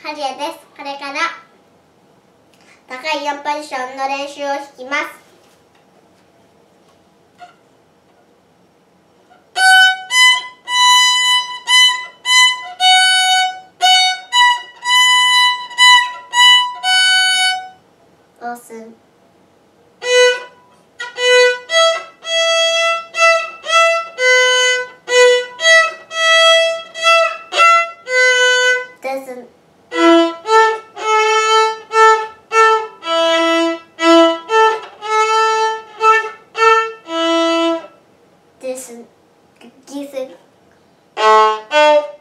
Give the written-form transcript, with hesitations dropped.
ハリエです。これから高い4ポジションの練習を弾きます。押す。です。です。ギス。